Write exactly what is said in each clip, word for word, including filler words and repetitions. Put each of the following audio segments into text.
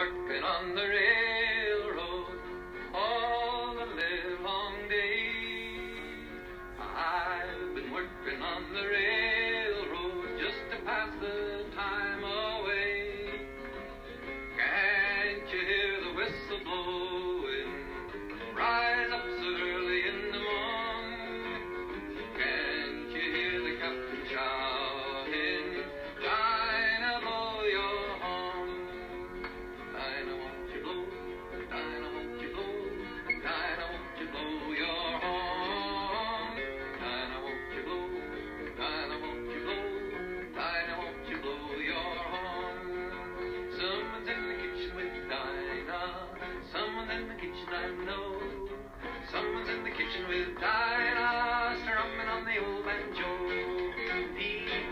working on the railroad all the live long day. I've been working on the railroad just to pass the time away. Can't you hear the whistle blowing? Rise up so early in the morning. Can't you hear the captain shouting? Dinah, blow your horn. Dinah, won't you blow? Dinah, won't you blow? Dinah, won't you blow your horn? Dinah, won't you blow? Dinah, won't you blow? Dinah, won't you blow your horn? Someone's in the kitchen with Dinah. Someone's in the kitchen, I know. Someone's in the kitchen with Dinah, strumming on the old banjo.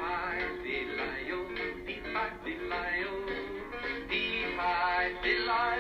Dee-fi-dee-li-o, dee-fi-dee-li-o, dee-fi-dee-li-o.